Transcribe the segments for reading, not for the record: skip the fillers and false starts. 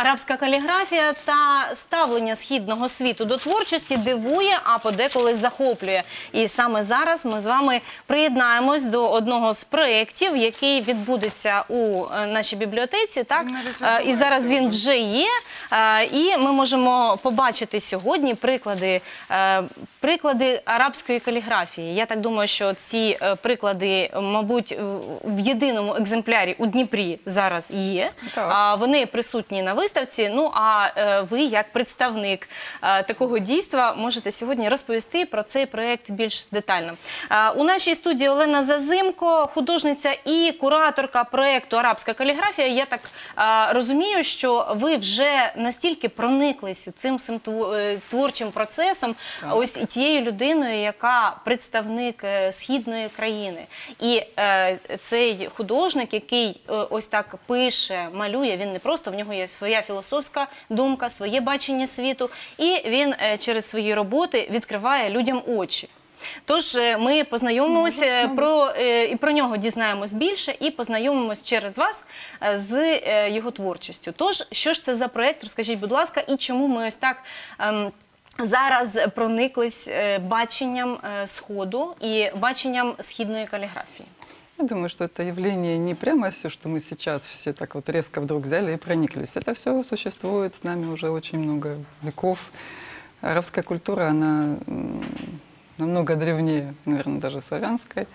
арабська каліграфія та ставлення східного світу до творчості дивує, а подеколи захоплює. І саме зараз ми з вами приєднаємось до одного з проєктів, який відбудеться у нашій бібліотеці. Так? І зараз він вже є. І ми можемо побачити сьогодні приклади арабської каліграфії. Я так думаю, що ці приклади, мабуть, в єдиному екземплярі у Дніпрі зараз є. Вони присутні на виставці. Ну, а ви, як представник такого дійства, можете сьогодні розповісти про цей проєкт більш детально. У нашій студії Олена Зазимко, художниця і кураторка проєкту «Арабська каліграфія». Я так розумію, що ви вже настільки прониклися цим творчим процесом, ось і тією людиною, яка представник східної країни. І цей художник, який ось так пише, малює, він не просто, в нього є своя філософська думка, своє бачення світу, і він через свої роботи відкриває людям очі. Тож ми познайомимося, і про нього дізнаємось більше, і познайомимось через вас з його творчістю. Тож, що ж це за проєкт, розкажіть, будь ласка, і чому ми ось так зараз прониклись баченням Сходу і баченням східної каліграфії? Я думаю, что это явление не прямо все, что мы сейчас все так вот резко вдруг взяли и прониклись. Это все существует с нами уже очень много веков. Арабская культура, она намного древнее, наверное, даже славянской.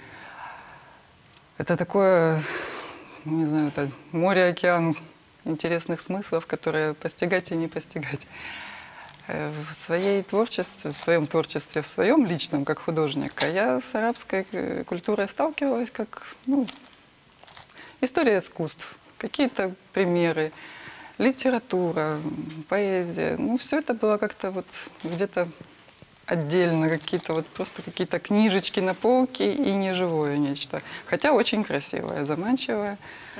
Это такое, не знаю, это море-океан интересных смыслов, которые постигать и не постигать. В своем творчестве, в своем личном, как художника, я с арабской культурой сталкивалась как, история искусств, какие-то примеры, литература, поэзия. Все это было как-то вот где-то отдельно, просто какие-то книжечки на полке и неживое нечто. Хотя очень красивое, заманчивое.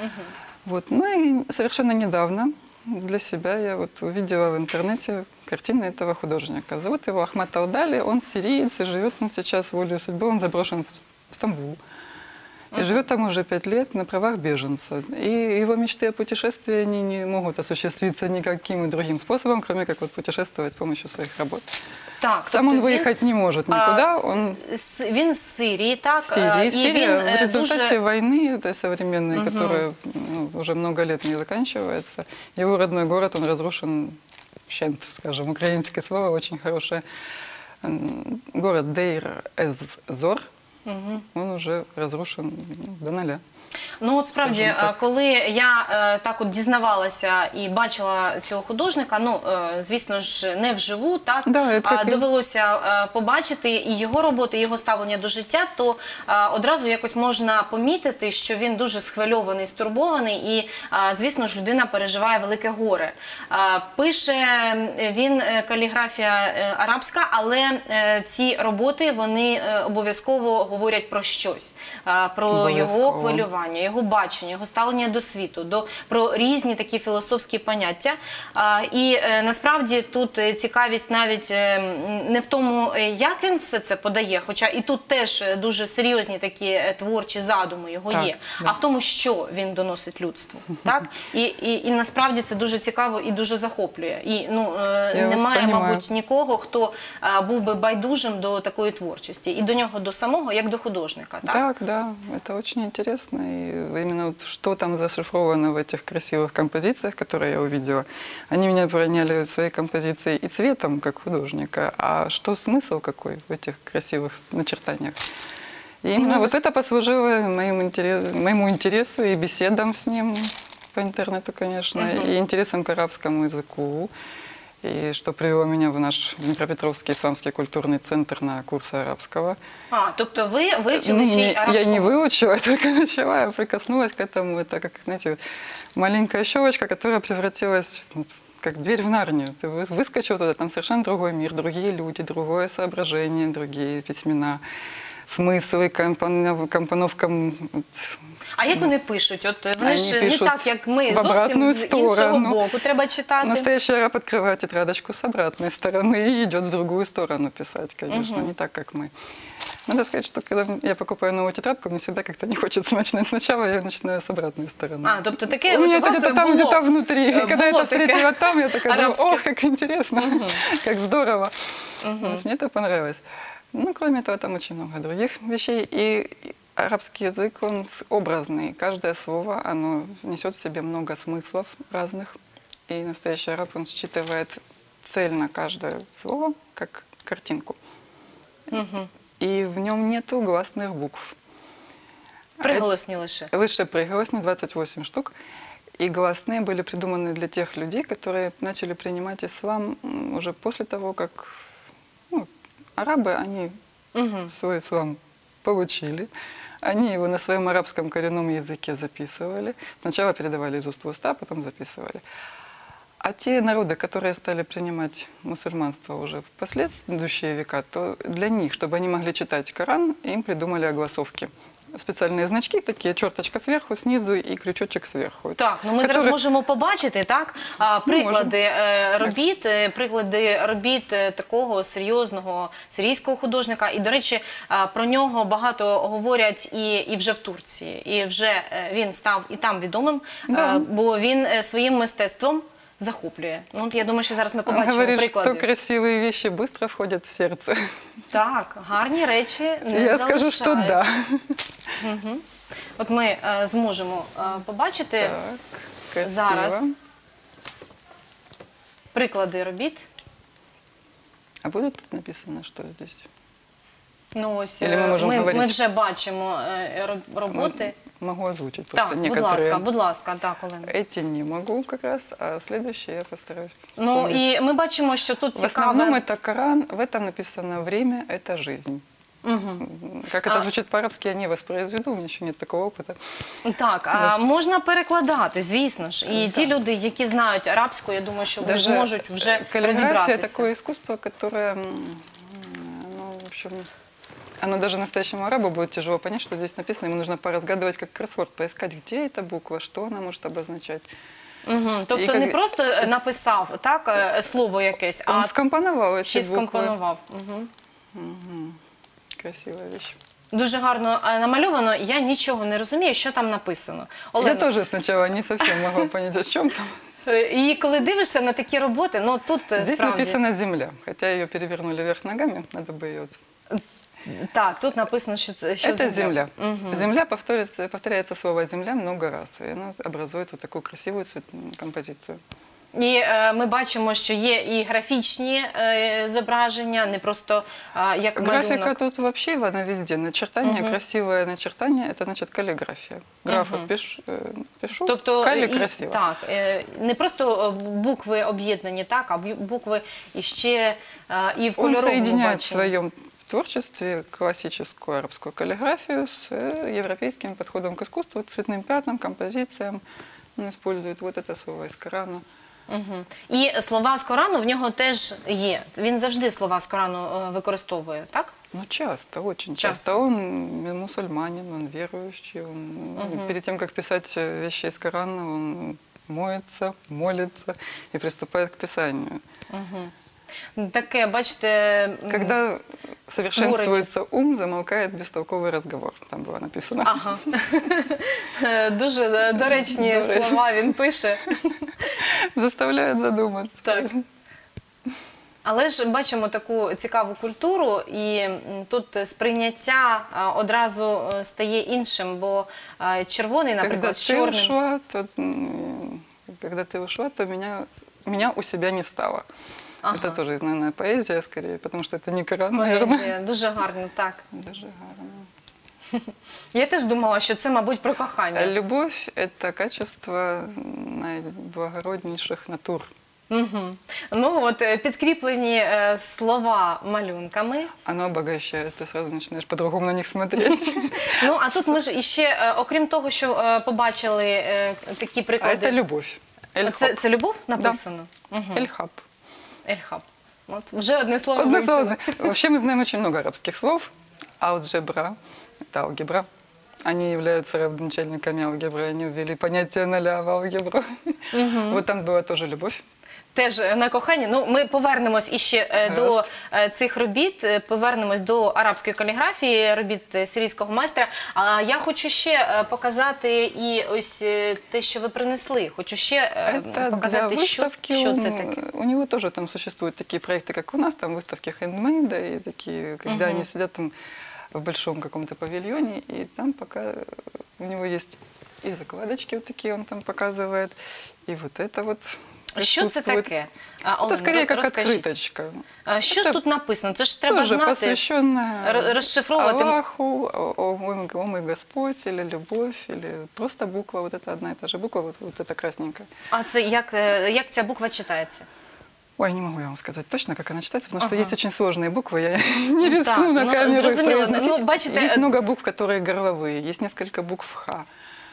И совершенно недавно для себя я увидела в интернете картины этого художника. Зовут его Ахмад Алдали, он сириец, и живет он сейчас волею судьбы, он заброшен в Стамбул. И живет там уже 5 лет на правах беженца. И его мечты о путешествии, они не могут осуществиться никаким другим способом, кроме как путешествовать с помощью своих работ. Так, сам он выехать не может никуда. Він з Сирії, так? Сирия в результате войны этой современной, которая уже много лет не заканчивается, его родной город, он разрушен, щент, скажем, украинское слово, очень хорошее. Город Дейр-эз-Зор, он уже разрушен до нуля. Ну, от справді, коли я так от дізнавалася і бачила цього художника, звісно ж, не вживу, так, довелося побачити і його роботи, і його ставлення до життя, то одразу якось можна помітити, що він дуже схвильований, стурбований і, звісно ж, людина переживає велике горе. Пише він каліграфія арабська, але ці роботи, вони обов'язково говорять про щось, про його хвилювання, його бачення, його ставлення до світу, про різні такі філософські поняття. І насправді тут цікавість навіть не в тому, як він все це подає, хоча і тут теж дуже серйозні такі творчі задуми його є, а в тому, що він доносить людству. Так? І насправді це дуже цікаво і дуже захоплює. І немає, мабуть, нікого, хто був би байдужим до такої творчості. І до нього, до самого, як до художника. Так, да, це дуже цікаво. И именно что там зашифровано в этих красивых композициях, которые я увидела, они меня проняли своей композицией и цветом, как художника, а что смысл какой в этих красивых начертаниях. И именно вот это послужило моему интересу и беседам с ним по интернету, конечно, и интересам к арабскому языку. И что привело меня в наш Днепропетровский исламский культурный центр на курсы арабского. Тобто ви вивчили ще й арабську? Я не выучила, я только начала, я прикоснулась к этому. Это, как, знаете, маленькая щелочка, которая превратилась как дверь в Нарнию. Ты выскочил туда, там совершенно другой мир, другие люди, другое соображение, другие письмена, смыслы, компоновка. А як вони пишуть? От вони ж не так, як ми, зовсім з іншого боку. Треба читати. Настоящий араб открывает тетрадочку с обратной стороны и идет в другую сторону писать, конечно, не так, как мы. Надо сказать, что когда я покупаю новую тетрадку, мне всегда как-то не хочется начинать сначала, я начинаю с обратной стороны. А, тобто таке У от меня у вас это где-то там, було, где-то внутри. И когда було это встретила там, я такая, думаю, арабське. ох, как интересно, как здорово. То есть мне это понравилось. Ну, кроме этого, там очень много других вещей. И арабский язык, он образный. Каждое слово, оно несет в себе много смыслов разных. И настоящий араб, он считывает цельно каждое слово, как картинку. И в нем нету гласных букв. приголосні лише. Выше приголосные 28 штук. И гласные были придуманы для тех людей, которые начали принимать ислам уже после того, как арабы, они свой ислам получили. Они его на своем арабском коренном языке записывали. Сначала передавали из уст в уста, потом записывали. А те народы, которые стали принимать мусульманство уже в последующие века, то для них, чтобы они могли читать Коран, им придумали огласовки. Специальные значки, такие, черточка сверху, снизу и крючочек сверху. Так, ну ми зараз можемо побачити, так, приклади робіт такого серйозного сирійського художника. І, до речі, про нього багато говорять і вже в Турції. І вже він став і там відомим, бо він своїм мистецтвом захоплює. Ну, от я думаю, що зараз ми побачимо говорит, приклади. что красивые вещи быстро входят в сердце. Так, гарні речі не Я залишаються. скажу, что да. От ми зможемо побачити Так, красиво. зараз приклади робіт. А будет тут написано, что здесь? Ну, ось Или ми можемо ми говорити? вже бачимо роботи. Могу озвучить просто Так, некоторые. будь ласка, так, Олена. Эти не могу как раз, а следующие я постараюсь Ну, вспомнить. і ми бачимо, що тут В основном цікаве... это Коран, в этом написано «время – это жизнь». Как это звучит по-арабски, я не воспроизведу, у меня еще нет такого опыта. Так, можна перекладати, звісно ж. І ті люди, які знають арабську, я думаю, що вони зможуть вже каллиграфия розібратися. такое искусство, которое, ну, в общем, оно даже настоящему арабу будет тяжело понять, что здесь написано. Ему нужно поразгадывать как кроссворд, поискать, где эта буква, что она может обозначать. Тобто не просто написав так, слово якесь, Он а скомпоновал ще й эти буквы. скомпонував. Красивая вещь. Дуже гарно намальовано, я нічого не розумію, що там написано. Я Олена, тоже сначала не совсем могла понять, о чем там. і коли дивишся на такі роботи, ну тут Здесь справді... написано «Земля», хотя ее перевернули вверх ногами, надо бы ее... Так, тут написано, що це Это земля. Земля повторяется слово «земля» много раз, и оно образует вот такую красивую композицию. І ми бачимо, що є і графічні зображення, не просто як Графика малюнок. тут вообще, она везде. Начертание, красивое начертание, это значит каллиграфия. Граф пишу, Тобто, красиво. так, не просто букви об'єднані, так, а букви іще і в Он кольоровому соединяет в баченні. своем творчестве классическую арабскую каллиграфию с европейским подходом к искусству, цветным пятнам, композициям. Он использует вот это слово из Корана. І слова з Корану в нього теж є. Він завжди слова з Корану використовує, так? Ну, часто, очень часто. Он мусульманин, он верующий. Перед тем, как писать вещи из Корана, он моется, молится и приступает к писанию. Таке, бачите... Когда совершенствуется ум, замолкает бестолковый разговор. Там было написано. Ага. Дуже доречні слова він пише. Заставляет задуматься. Так. Але ж бачимо таку цікаву культуру, і тут сприйняття одразу стає іншим, бо червоний, наприклад, з чорним. Когда ты ушла, то меня у себя не стало. Это тоже, наверное, поэзия скорее, потому что это не Коран, наверное. Поезія, дуже гарно, так. Дуже гарно. Я теж думала, що це, мабуть, про кохання. Любовь – это качество наиблагороднейших натур. Ну от, підкріплені слова малюнками. Оно обогащает, ты сразу начинаешь по-другому на них смотреть. Ну, а тут ми ж іще, окрім того, що побачили такі А приклади. это любовь. Це любов написано? Эльхаб. Эльхаб. Вот, вже одне слово Одно вивчили. слово. Вообще мы знаем очень много арабских слов. Алгебра – это алгебра. Они являются родоначальниками алгебры. Они ввели понятие ноля в алгебру. Вот там была тоже любовь. Теж на кохання. Ну, ми повернемось іще до цих робіт, повернемось до арабської каліграфії, робіт сирійського майстра. А я хочу ще показати і ось те, що ви принесли. Хочу ще показати, що це таке. У него тоже там существуют такие проекты, как у нас, там выставки хендмейда, и такие, когда они сидят там в большом каком-то павильоне, и там пока у него есть и закладочки вот такие, он там показывает, и вот это вот. Що це таке? Это скорее как открыточка. Що ж тут написано? Це ж треба Тоже знати, посвященная розшифровувати. Аллаху, о мой Господь, или любовь, или просто буква, вот это одна и та же буква, вот эта красненькая. А це як ця буква читається? Ой, не могу я вам сказать точно, как она читается, потому что есть очень сложные буквы, я не рискну на камеру их произносить. Есть много букв, которые горловые, есть несколько букв «х».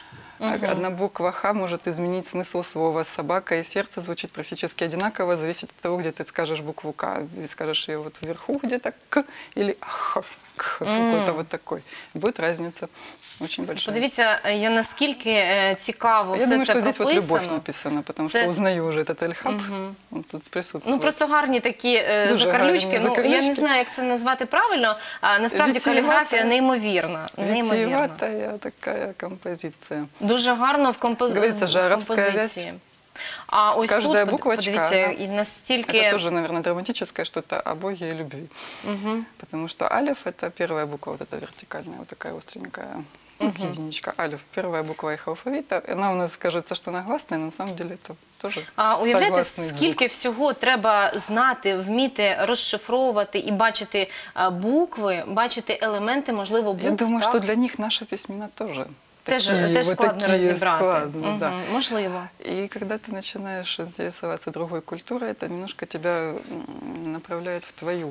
Одна буква «х» может изменить смысл слова. Собака и сердце звучит практически одинаково, зависит от того, где ты скажешь букву «к». И скажешь ее вот вверху где-то «к» или «х», какой-то вот такой. Будет разница очень большая. Подивіться, наскільки цікаво все це прописано. Я думаю, что здесь вот любовь написана, потому что узнаю уже этот Эль-Хаб, он тут присутствует. Ну, просто гарні такі закарлючки. Ну, я не знаю, як це назвати правильно. Насправді каліграфія неймовірна. Витиеватая такая композиция. Дуже гарно в Говорится же, арабская вязь. А ось каждая тут, буквочка, подивіться, і настільки... Это тоже, наверное, драматическое что-то о Боге и любви. Потому что алиф – это первая буква, вот эта вертикальная, вот такая остренькая. Единичка, алиф, первая буква их алфавита. Она у нас кажется, что она гласная, но на самом деле это тоже уявляєте, скільки всього треба знати, вміти розшифровувати і бачити букви, бачити елементи, можливо, букв. Я думаю, что для них наши письмена тоже. Теж складно розібрати. Складно, да. Можливо. И когда ты начинаешь интересоваться другой культурой, это немножко тебя направляет в твою.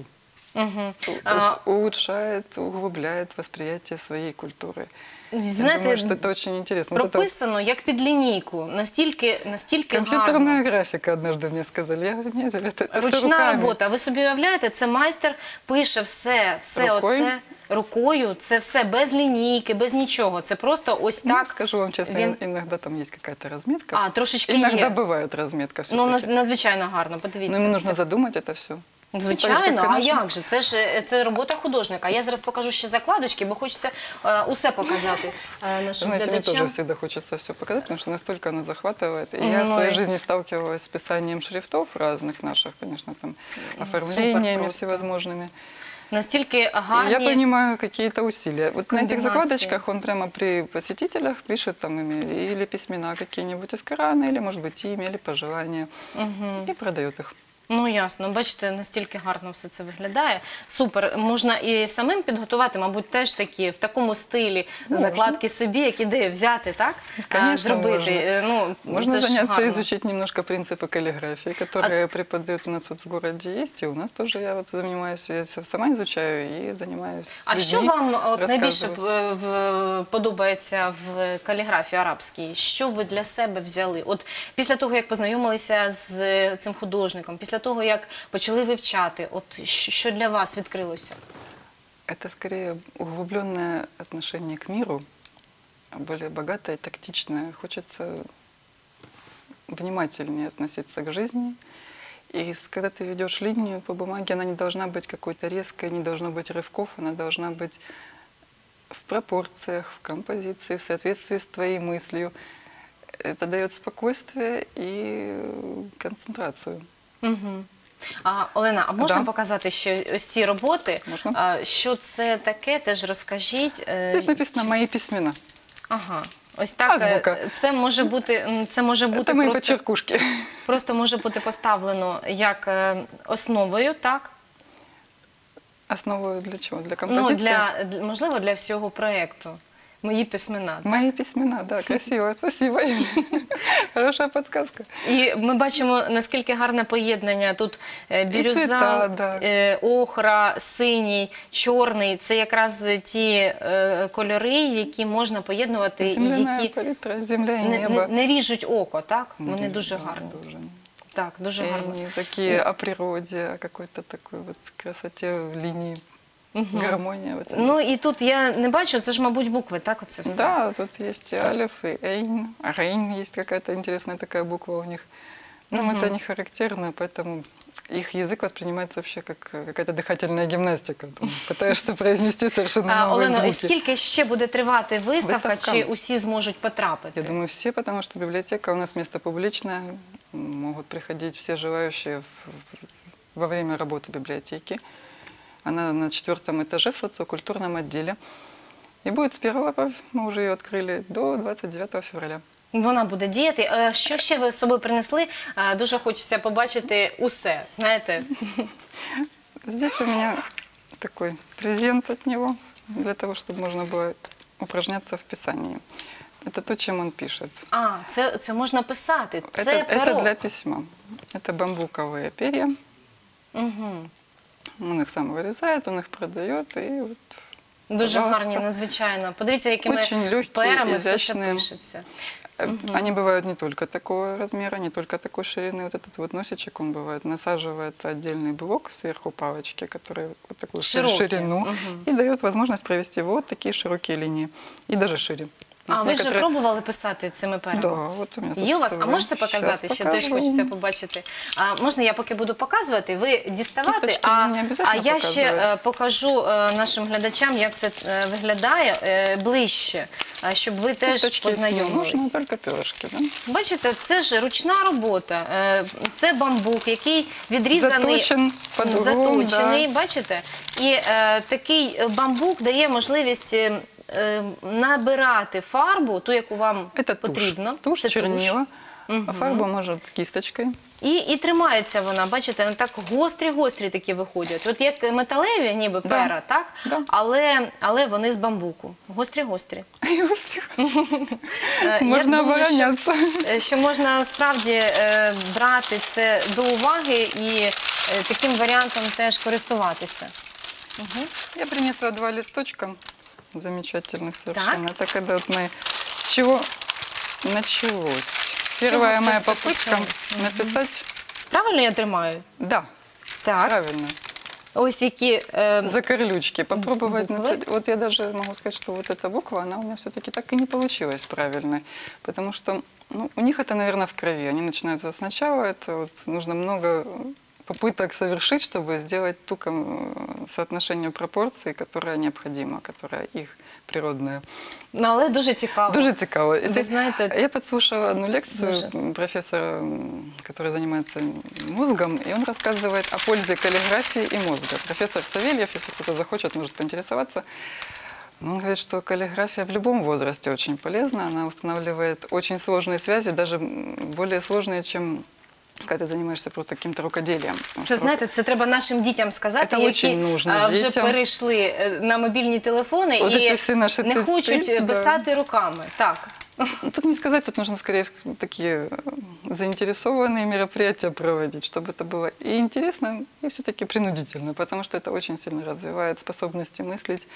Улучшает, углубляет восприятие своей культуры. Знаєте, думаю, що це дуже цікаво. Прописано як під лінійку, настільки комп'ютерна гарно. графіка, однажды мені сказали. Я говорю, ні, ребята, це ручна робота. Ви собі уявляєте, це майстер пише все оце рукою, це все без лінійки, без нічого. Це просто ось так. Скажу вам чесно, іноді там є якась розмітка. Трошечки є. Іноді буває розмітка. Ну, надзвичайно гарно, подивіться. Ну, йому потрібно задумати це все. Звичайно, а як же? Це робота художника. Я зараз покажу ще закладочки, бо хочеться усе показати нашим глядачам. Мне тоже всегда хочется все показать, потому что настолько оно захватывает. И я в своей жизни сталкивалась с писанием шрифтов разных наших, конечно, там, оформлениями всевозможными. Настільки гарні. Я понимаю какие-то усилия. Вот на этих закладочках он прямо при посетителях пишет там или письмена какие-нибудь из Корана, или, может быть, имя, или пожелания, и продает их. Ну, ясно. Бачите, настільки гарно все це виглядає. Супер. Можна і самим підготувати, мабуть, теж такі, в такому стилі закладки собі, як ідею взяти, так? Конечно, зробити. Можно. Можно заняться, изучить немножко принципы каллиграфии, которые преподают у нас вот в городе есть, и у нас тоже я вот занимаюсь, я сама изучаю и занимаюсь с людьми, А що вам найбільше подобається в каліграфії арабській? Що ви для себе взяли? От після того, як познайомилися з цим художником, після того, як почали вивчати, от що для вас відкрилося? Это скорее углубленное отношение к миру, более богатое и тактичное. Хочется внимательнее относиться к жизни. И когда ты ведешь линию по бумаге, она не должна быть какой-то резкой, не должно быть рывков, она должна быть в пропорциях, в композиции, в соответствии с твоей мыслью. Это дает спокойствие и концентрацию. Олена, а можна показати ще ось ці роботи? Можна. Що це таке, теж розкажіть. Тут написано «Мої письмена». Ага. Ось так, це може бути мої почеркушки. Просто може бути поставлено як основою, так? Основою для чого? Для композиції? Ну, можливо, для всього проєкту. Мої письмена. Мої письмена, да, красиво, спасибо. Хороша підказка. І ми бачимо, наскільки гарне поєднання. Тут бірюза, охра, синій, чорний. Це якраз ті кольори, які можна поєднувати і які не ріжуть око, так? Вони дуже гарні. Так, дуже гарно. І такі о природі, о какой-то такой вот красоті лінії. Гармонія. Ну і тут я не бачу, це ж, мабуть, букви, так, оце все? Да, тут есть алиф и эйн. Рейн есть какая-то интересная такая буква у них. Нам это не характерно, поэтому их язык воспринимается вообще как какая-то дыхательная гимнастика. Там пытаешься произнести совершенно новые Олено, звуки. і скільки ще буде тривати виставка, Виставка? чи усі зможуть потрапити? Я думаю, все, потому что библиотека у нас место публичное. Могут приходить все желающие во время работы библиотеки. Она на 4-м этаже в социокультурном отделе. И будет с 1-го, мы уже ее открыли, до 29 февраля. Вона буде діяти. Що ще ви з собою принесли? Дуже хочеться побачити усе, знаєте? Здесь у меня такой презент от него, для того, чтобы можно было упражняться в писании. Это то, чем он пишет. Це можна писати, це перо. Это для письма. Это бамбуковые перья. Угу. Он их сам вырезает, он их продает. И вот, Дуже пожалуйста. гарні, надзвичайно. Подивіться, якими Очень легкі, перами все це изящные. пишеться. Они бывают не только такого размера, не только такой ширины. Вот этот вот носичек, он бывает, насаживается отдельный блок сверху палочки, который вот такую Широкий. ширину, и дает возможность провести вот такие широкие линии. И даже шире. Ви вже пробували писати цими перами? Да, вот у меня тут Є у вас? А свой. можете показати? Щас Ще теж покажу. хочеться побачити. Можна я поки буду показувати, ви діставати, Кісточки не обов'язково я ще показувати. покажу нашим глядачам, як це виглядає ближче, щоб ви теж Кисточки не нужно, познайомились. только перышки. Да? Бачите, це ж ручна робота. Це бамбук, який відрізаний, Заточен под углом, заточений, да. бачите? І такий бамбук дає можливість набирати фарбу, ту, яку вам Это потрібно. тушь, Це чернила. А фарба может кисточкой. І тримається вона, бачите, вони так гострі такі виходять. От як металеві, ніби Да. пера, так? Да. Але вони з бамбуку. Гострі. Можно Я думаю, обороняться. що можна справді брати це до уваги і таким варіантом теж користуватися. Я принесла 2 листочка замечательных совершенно. Это когда вот мы... С чего началось? Первая це моя все попытка почалось? написать... Правильно я тримаю? Да, Так. правильно. Ось які... Закорлючки. Попробовать буквы. написать. Вот я даже могу сказать, что вот эта буква, она у меня все-таки так и не получилась правильной. Потому что у них это, наверное, в крови. Они начинают сначала, это вот нужно много попыток совершить, чтобы сделать ту соотношение пропорций, которое необходимо, которое их природное. Але дуже цікаво. Дуже цікаво. Ви знаєте... Я подслушала одну лекцию Дуже. профессора, который занимается мозгом, и он рассказывает о пользе каллиграфии и мозга. Профессор Савельев, если кто-то захочет, может поинтересоваться. Он говорит, что каллиграфия в любом возрасте очень полезна. Она устанавливает очень сложные связи, даже более сложные, чем когда ты занимаешься просто каким-то рукоделием. Це, знаєте, це треба нашим дітям сказати, Це які очень нужно вже дітям. перейшли на мобільні телефони От і ці всі наші не тексти, хочуть да. писати руками. Так. Тут не сказать, тут нужно скорее такие заинтересованные мероприятия проводить, чтобы это было и интересно, и все-таки принудительно, потому что это очень сильно развивает способности мыслить.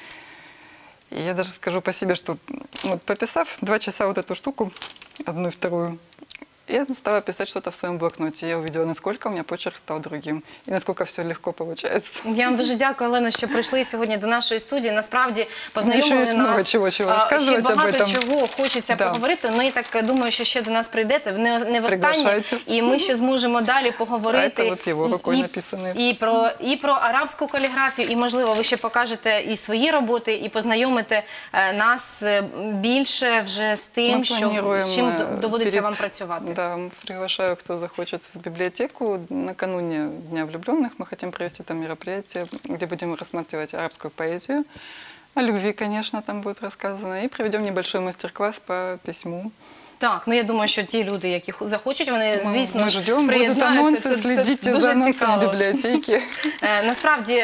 И я даже скажу по себе, что вот пописав 2 часа вот эту штуку, одну и вторую, я стала писать что-то в своем блокноте. Я увидела, насколько у меня почерк стал другим. И насколько все легко получается. Я вам дуже дякую, Олено, що прийшли сьогодні до нашої студії. Насправді Ще познайомили є много нас. чого розказувати ще багато об этом. чого хочеться Да. поговорити. Ну і так думаю, що ще до нас прийдете. Не востаннє. Приглашайте. І ми ще зможемо далі поговорити. А це от його рукою написане. І про арабську каліграфію, і, можливо, ви ще покажете і свої роботи, і познайомите нас більше вже з тим, з чим доводиться вам працювати. Да, приглашаю, кто захочет в библиотеку. Накануне Дня влюбленных мы хотим провести там мероприятие, где будем рассматривать арабскую поэзию. О любви, конечно, там будет рассказано. И проведем небольшой мастер-класс по письму. Так, ну я думаю, що ті люди, які захочуть, вони, звісно, мы ждем, будут приєднаються. анонсы, следите за анонсами библиотеки. Насправді,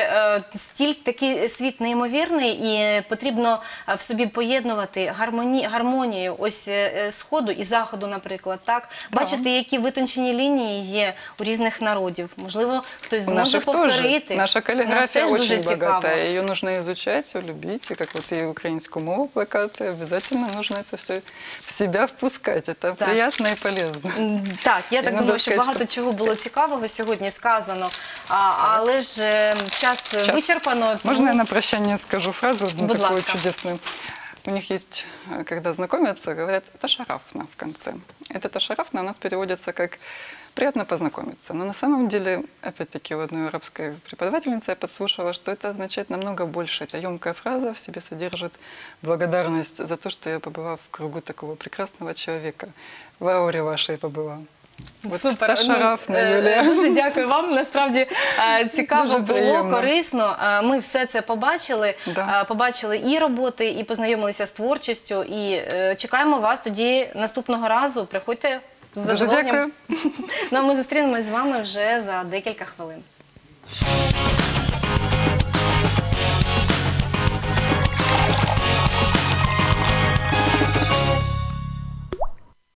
такий світ неймовірний, і потрібно в собі поєднувати гармонію ось Сходу і Заходу, наприклад. Так? Бачити, які витончені лінії є у різних народів. Можливо, хтось зможе повторити. Тоже. Наша каллиграфия очень богатая. Ее нужно изучать, любить. И как вот и украинскую мову плакаты, обязательно нужно это все в себя впускать. Это приятно и полезно. Так, я так думаю, що багато чого було цікавого сьогодні сказано, але ж час вичерпано. Можно я на прощание скажу фразу одну Будь такую ласка. чудесную? У них есть, когда знакомятся, говорят «ташарафна» в конце. Это «ташарафна» у нас переводится как приятно познакомиться. Но на самом деле, опять-таки, у одной арабской преподавательницы я подслушала, что это означает намного больше. Это емкая фраза в себе содержит благодарность за то, что я побыла в кругу такого прекрасного человека. В ауре вашей побыла. От Супер. та шарафна, Юлія. Дуже дякую вам. Насправді цікаво Дуже було, приємно. корисно. Ми все це побачили. Да. Побачили і роботи, і познайомилися з творчістю. І чекаємо вас тоді наступного разу. Приходьте з Дуже задоволенням. дякую. Ну а ми зустрінемось з вами вже за декілька хвилин.